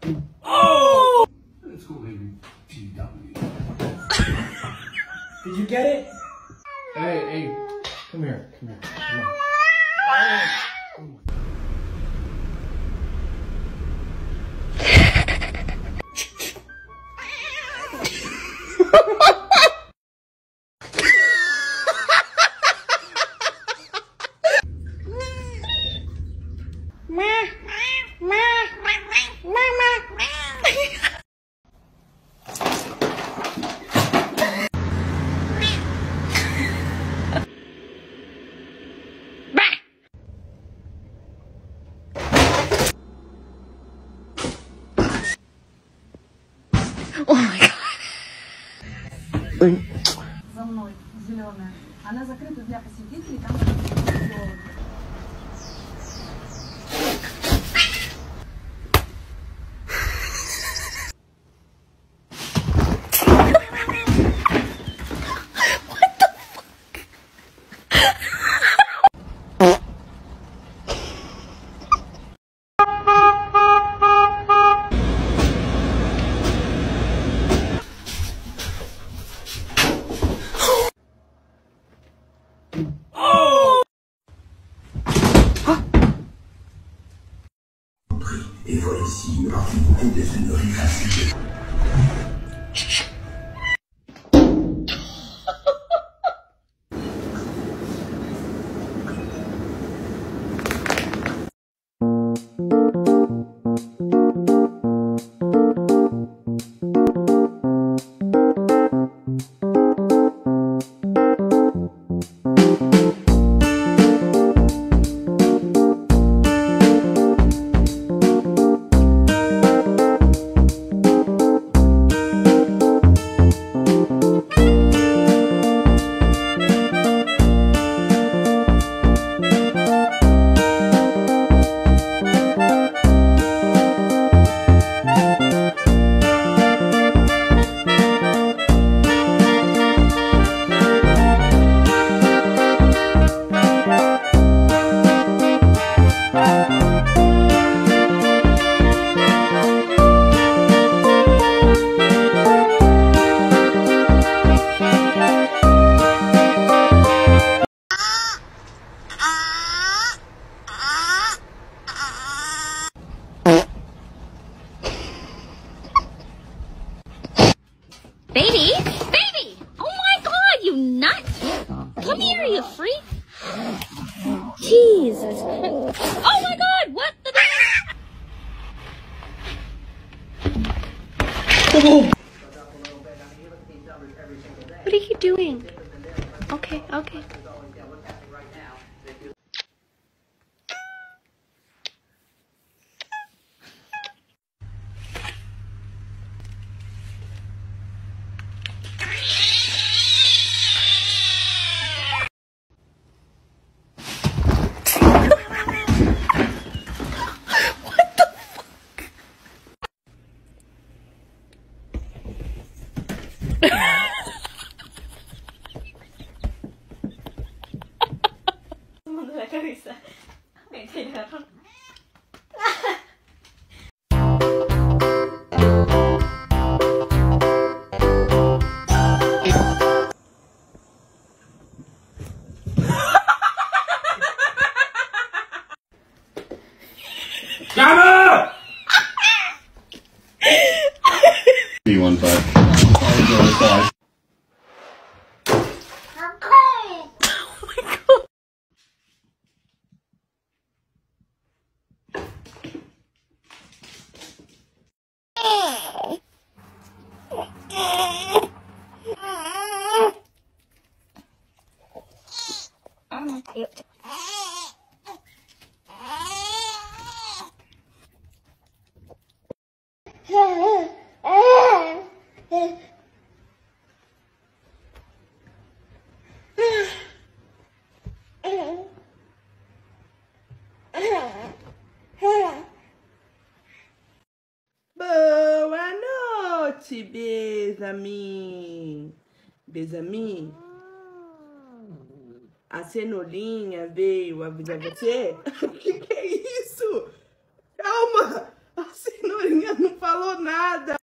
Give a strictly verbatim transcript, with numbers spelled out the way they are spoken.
Oh! Let's go, baby. T W. Did you get it? Hey, hey, come here, come here, come on. Oh. Oh my god. За мной зеленая. Она закрыта для посетителей. Там Et voici une partie beaucoup des sonneries classiques. Baby? Baby! Oh my god, you nut! Come here, you freak! Jesus Christ. Oh my god, what the What are you doing? Okay, okay. la cabeza. Me tiraron. Gamma! B one five. Boa noite, Besami. Besami. A cenourinha veio avisar você? O que, que é isso? Calma! A cenourinha não nada.